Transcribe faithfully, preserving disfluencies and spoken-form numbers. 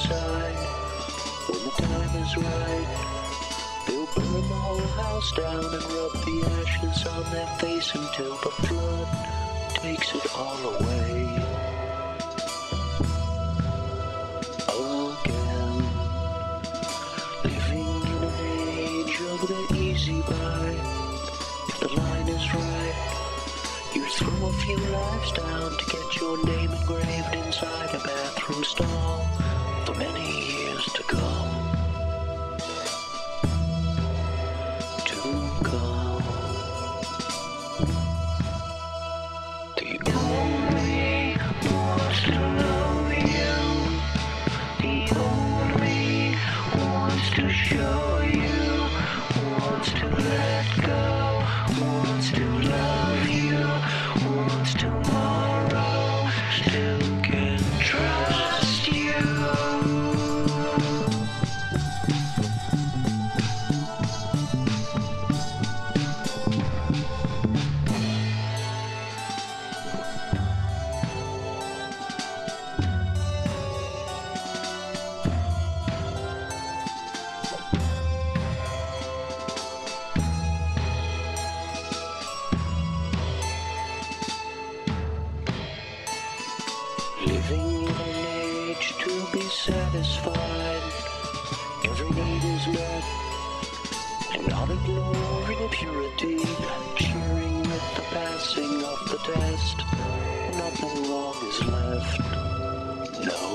seaside. When the time is right, they'll burn the whole house down and rub the ashes on their face until the flood takes it all away. Again, living in an age of the easy buy. If the line is right, you throw a few lives down to get your name engraved inside a bathroom stall for many years to come. To come. The old me wants to love you. The old me wants to show you. Wants to let go. Wants to love you. Wants tomorrow. Still can trust you. Living in an age to be satisfied. Every need is met, and not ignoring purity. Cheering with the passing of the test. Nothing wrong is left. No.